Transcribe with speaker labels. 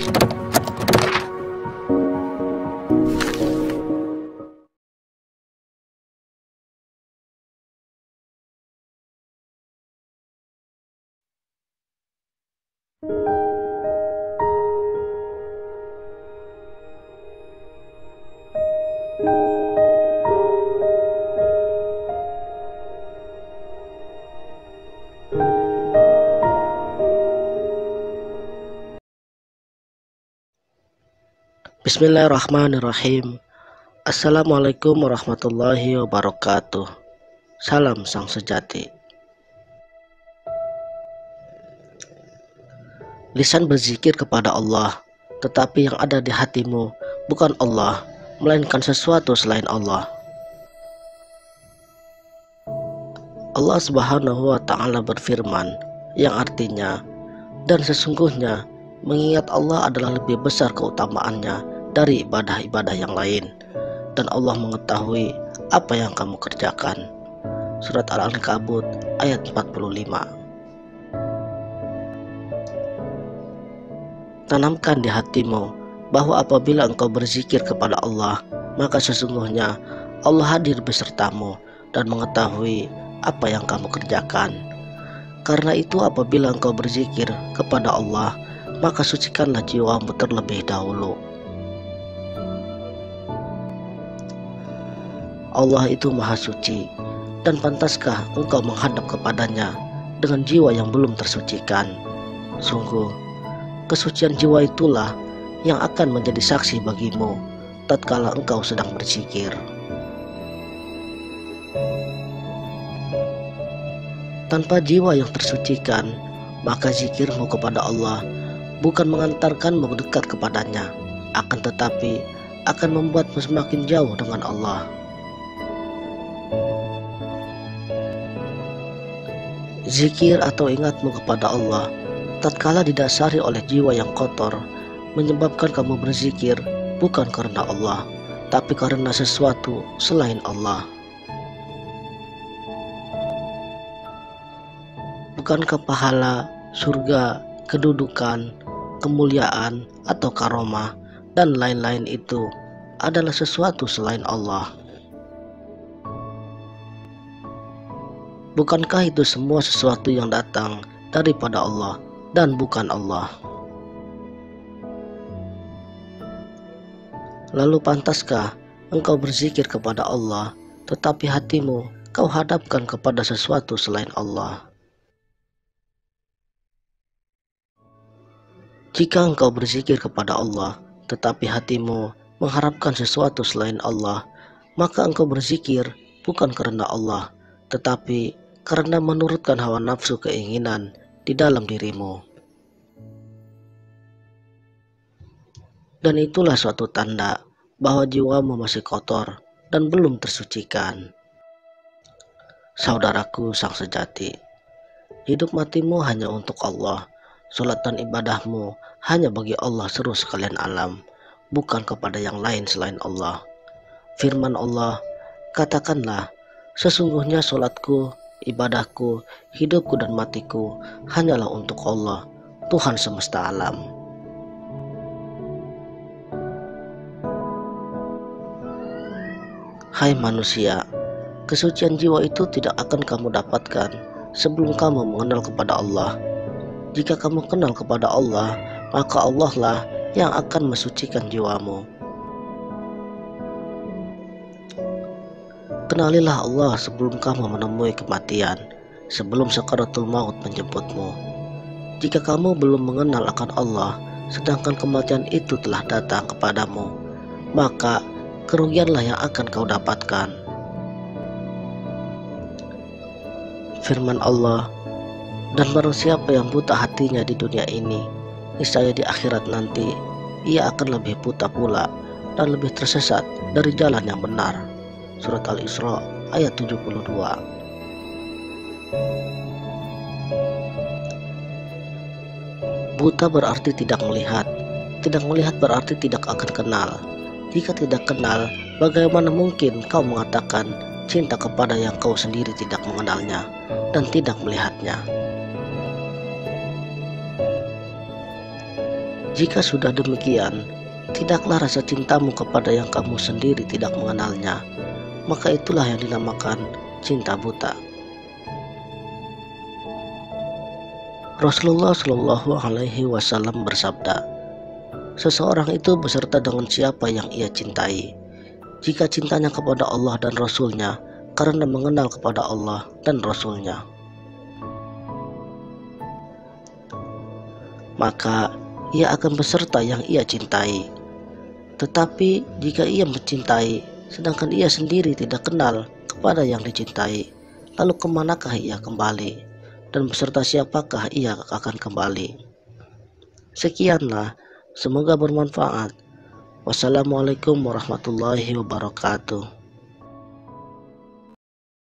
Speaker 1: Bismillahirrahmanirrahim. Assalamualaikum warahmatullahi wabarakatuh. Salam sang sejati. Lisan berzikir kepada Allah, tetapi yang ada di hatimu bukan Allah, melainkan sesuatu selain Allah. Allah Subhanahu wa Ta'ala berfirman, yang artinya, dan sesungguhnya mengingat Allah adalah lebih besar keutamaannya dari ibadah-ibadah yang lain, dan Allah mengetahui apa yang kamu kerjakan. Surat Al-Ankabut ayat 45. Tanamkan di hatimu bahwa apabila engkau berzikir kepada Allah, maka sesungguhnya Allah hadir besertamu dan mengetahui apa yang kamu kerjakan. Karena itu apabila engkau berzikir kepada Allah, maka sucikanlah jiwamu terlebih dahulu. Allah itu maha suci, dan pantaskah engkau menghadap kepadanya dengan jiwa yang belum tersucikan? Sungguh, kesucian jiwa itulah yang akan menjadi saksi bagimu tatkala engkau sedang berzikir. Tanpa jiwa yang tersucikan, maka zikirmu kepada Allah bukan mengantarkanmu dekat kepadanya, akan tetapi akan membuatmu semakin jauh dengan Allah. Zikir atau ingatmu kepada Allah tatkala didasari oleh jiwa yang kotor menyebabkan kamu berzikir bukan karena Allah, tapi karena sesuatu selain Allah. Bukankah pahala, surga, kedudukan, kemuliaan, atau karomah, dan lain-lain itu adalah sesuatu selain Allah? Bukankah itu semua sesuatu yang datang daripada Allah dan bukan Allah? Lalu pantaskah engkau berzikir kepada Allah, tetapi hatimu kau hadapkan kepada sesuatu selain Allah? Jika engkau berzikir kepada Allah, tetapi hatimu mengharapkan sesuatu selain Allah, maka engkau berzikir bukan karena Allah, tetapi karena menurutkan hawa nafsu keinginan di dalam dirimu. Dan itulah suatu tanda bahwa jiwamu masih kotor dan belum tersucikan. Saudaraku sang sejati, hidup matimu hanya untuk Allah. Salat dan ibadahmu hanya bagi Allah seluruh sekalian alam, bukan kepada yang lain selain Allah. Firman Allah, katakanlah, sesungguhnya salatku, ibadahku, hidupku dan matiku hanyalah untuk Allah, Tuhan semesta alam. Hai manusia, kesucian jiwa itu tidak akan kamu dapatkan sebelum kamu mengenal kepada Allah. Jika kamu kenal kepada Allah, maka Allah lah yang akan mensucikan jiwamu. Kenalilah Allah sebelum kamu menemui kematian, sebelum sakaratul maut menjemputmu. Jika kamu belum mengenal akan Allah, sedangkan kematian itu telah datang kepadamu, maka kerugianlah yang akan kau dapatkan. Firman Allah, dan barang siapa yang buta hatinya di dunia ini, niscaya di akhirat nanti ia akan lebih buta pula dan lebih tersesat dari jalan yang benar. Surat Al-Isra ayat 72. Buta berarti tidak melihat. Tidak melihat berarti tidak akan kenal. Jika tidak kenal, bagaimana mungkin kau mengatakan cinta kepada yang kau sendiri tidak mengenalnya dan tidak melihatnya? Jika sudah demikian, tidaklah rasa cintamu kepada yang kamu sendiri tidak mengenalnya, maka itulah yang dinamakan cinta buta. Rasulullah Shallallahu Alaihi Wasallam bersabda, seseorang itu beserta dengan siapa yang ia cintai. Jika cintanya kepada Allah dan Rasulnya karena mengenal kepada Allah dan Rasulnya, maka ia akan beserta yang ia cintai. Tetapi jika ia mencintai sedangkan ia sendiri tidak kenal kepada yang dicintai, lalu kemanakah ia kembali dan beserta siapakah ia akan kembali? Sekianlah, semoga bermanfaat. Wassalamualaikum warahmatullahi wabarakatuh.